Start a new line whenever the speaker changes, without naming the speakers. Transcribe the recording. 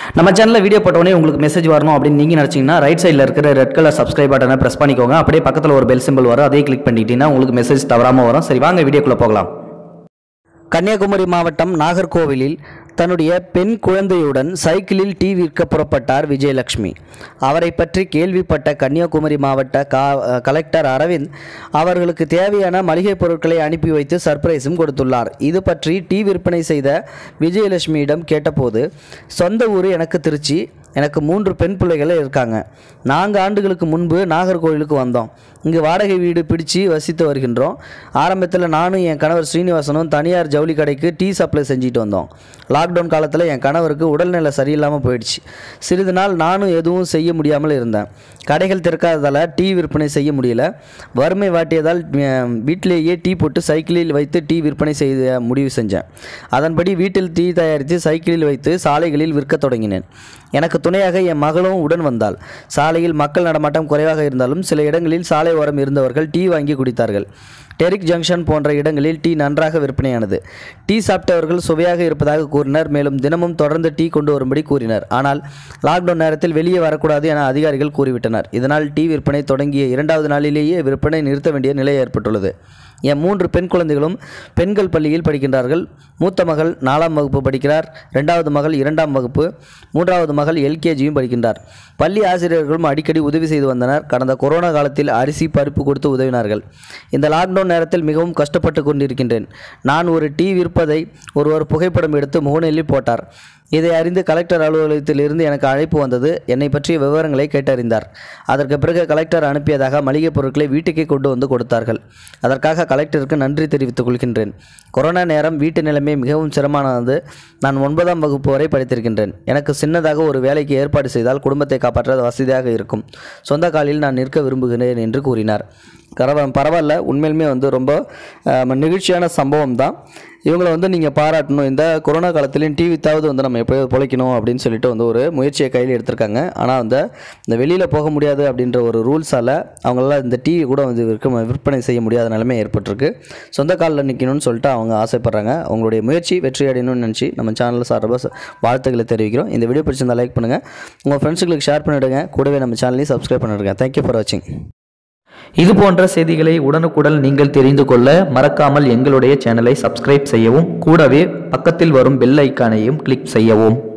நம்ம சேனலில் வீடியோ போட்டோடனே உங்களுக்கு மெசேஜ் வரணும் அப்படின்னு நீங்கள் நினச்சிங்கன்னா ரைட் சைடில் இருக்கிற ரெட் கலர் சப்ஸ்கிரைப் பட்டனை ப்ரெஸ் பண்ணிக்கோங்க. அப்படியே பக்கத்தில் ஒரு பெல் சிம்பிள் வரும், அதையே கிளிக் பண்ணிக்கிட்டீங்கன்னா உங்களுக்கு மெசேஜ் தவறாமல் வரும். சரி, வாங்க வீடியோக்குள்ளே போகலாம். கன்னியாகுமரி மாவட்டம் நாகர்கோவிலில் தன்னுடைய பெண் குழந்தையுடன் சைக்கிளில் டீ விற்க புறப்பட்டார் விஜயலட்சுமி. அவரை பற்றி கேள்விப்பட்ட கன்னியாகுமரி மாவட்ட கலெக்டர் அரவிந்த் அவர்களுக்கு தேவையான மளிகை பொருட்களை அனுப்பி வைத்து சர்ப்ரைஸும் கொடுத்துள்ளார். இது பற்றி டீ விற்பனை செய்த விஜயலட்சுமியிடம் கேட்டபோது, சொந்த ஊர் எனக்கு திருச்சி, எனக்கு 3 பெண் பிள்ளைகளே இருக்காங்க. 4 ஆண்டுகளுக்கு முன்பு நாகர்கோவிலுக்கு வந்தோம். இங்கு வாடகை வீடு பிடிச்சு வசித்து வருகின்றோம். ஆரம்பத்தில் நானும் என் கணவர் ஸ்ரீனிவாசனும் தனியார் ஜவுளி கடைக்கு டீ சப்ளை செஞ்சுட்டு வந்தோம். லாக்டவுன் காலத்தில் என் கணவருக்கு உடல்நிலை சரியில்லாமல் போயிடுச்சு. சிறிது நாள் நானும் எதுவும் செய்ய முடியாமல் இருந்தேன். கடைகள் திறக்காததால் டீ விற்பனை செய்ய முடியல. வறுமை வாட்டியதால் வீட்டிலேயே டீ போட்டு சைக்கிளில் வைத்து டீ விற்பனை செய்ய முடிவு செஞ்சேன். அதன்படி வீட்டில் டீ தயாரித்து சைக்கிளில் வைத்து சாலைகளில் விற்க தொடங்கினேன். எனக்கு துணையாக என் மகளும் உடன் வந்தாள். சாலையில் மக்கள் நடமாட்டம் குறைவாக இருந்தாலும் சில இடங்களில் சாலை ஓரம் இருந்தவர்கள் டீ வாங்கி குடித்தார்கள். டெரிக் ஜங்ஷன் போன்ற இடங்களில் டீ நன்றாக விற்பனையானது. டீ சாப்பிட்டவர்கள் சுவையாக இருப்பதாக கூறினர். மேலும் தினமும் தொடர்ந்து டீ கொண்டு வரும்படி கூறினர். ஆனால் லாக்டவுன் நேரத்தில் வெளியே வரக்கூடாது என அதிகாரிகள் கூறிவிட்டனர். இதனால் டீ விற்பனை தொடங்கிய 2வது நாளிலேயே விற்பனை நிறுத்த வேண்டிய நிலை ஏற்பட்டுள்ளது. என் 3 பெண் குழந்தைகளும் பெண்கள் பள்ளியில் படிக்கின்றார்கள். மூத்த மகள் 4ஆம் வகுப்பு படிக்கிறார். 2வது மகள் 2ஆம் வகுப்பு. 3வது மகள் LKGயும் படிக்கின்றார். பள்ளி ஆசிரியர்களும் அடிக்கடி உதவி செய்து வந்தனர். கடந்த கொரோனா காலத்தில் அரிசி பருப்பு கொடுத்து உதவினார்கள். இந்த லாக்டவுன் நேரத்தில் மிகவும் கஷ்டப்பட்டு கொண்டிருக்கின்றேன். நான் ஒரு டீ விற்பதை ஒருவர் புகைப்படம் எடுத்து முகநூலில் போட்டார். இதை அறிந்து கலெக்டர் அலுவலகத்திலிருந்து எனக்கு அழைப்பு வந்தது. என்னை பற்றிய விவரங்களை கேட்டறிந்தார். அதற்கு பிறகு கலெக்டர் அனுப்பியதாக மளிகை பொருட்களை வீட்டுக்கே கொண்டு வந்து கொடுத்தார்கள். அதற்காக கலெக்டருக்கு நன்றி தெரிவித்துக் கொள்கின்றேன். கொரோனா நேரம் வீட்டு நிலைமை மிகவும் சிரமமானது. நான் 9ஆம் வகுப்பு வரை படித்திருக்கின்றேன். எனக்கு சின்னதாக ஒரு வேலைக்கு ஏற்பாடு செய்தால் குடும்பத்தை காப்பாற்ற வசதியாக இருக்கும். சொந்த காலில் நான் நிற்க விரும்புகிறேன் என்று கூறினார். பரவாயில்ல, உண்மையிலுமே ரொம்ப நெகிழ்ச்சியான சம்பவம் தான். இவங்களை நீங்கள் பாராட்டணும். இந்த கொரோனா காலத்துலேயும் டீ வித்தாவது நம்ம எப்போயாவது பொழைக்கணும் அப்படின்னு சொல்லிட்டு ஒரு முயற்சியை கையில் எடுத்திருக்காங்க. ஆனால் இந்த வெளியில் போக முடியாது அப்படின்ற ஒரு ரூல்ஸால் அவங்களால இந்த டீ கூட விற்பனை செய்ய முடியாத நிலைமை ஏற்பட்டிருக்கு. சொந்த காலில் நிற்கணும்னு சொல்லிட்டு அவங்க ஆசைப்படுறாங்க. அவங்களுடைய முயற்சி வெற்றி அடையணும்னு நினச்சி நம்ம சேனலில் சார்பாக வாழ்த்துக்களை தெரிவிக்கிறோம். இந்த வீடியோ பிடிச்சிருந்தால் லைக் பண்ணுங்கள், உங்கள் ஃப்ரெண்ட்ஸுங்களுக்கு ஷேர் பண்ணிவிடுங்க, கூடவே நம்ம சேனலையும் சப்ஸ்கிரைப் பண்ணிவிடுங்க. தேங்க்யூ ஃபார் வாட்சிங். இது போன்ற செய்திகளை உடனுக்குடன் நீங்கள் தெரிந்து கொள்ள மறக்காமல் எங்களுடைய சேனலை சப்ஸ்கிரைப் செய்யவும், கூடவே பக்கத்தில் வரும் பெல் ஐக்கானையும் கிளிக் செய்யவும்.